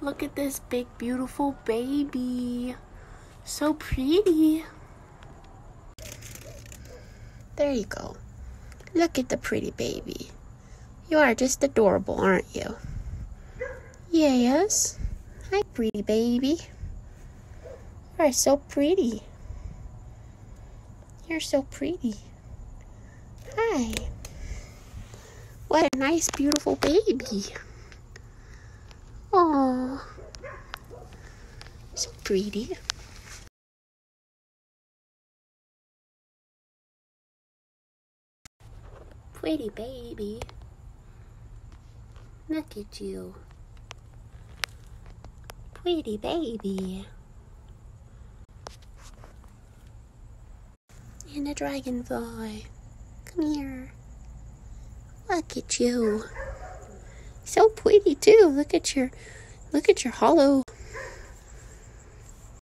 Look at this big, beautiful baby. So pretty. There you go. Look at the pretty baby. You are just adorable, aren't you? Yes. Hi, pretty baby. You are so pretty. You're so pretty. Hi. What a nice, beautiful baby. Oh, so pretty. Pretty baby. Look at you. Pretty baby. And a dragonfly. Come here. Look at you. So pretty too. Look at your hollow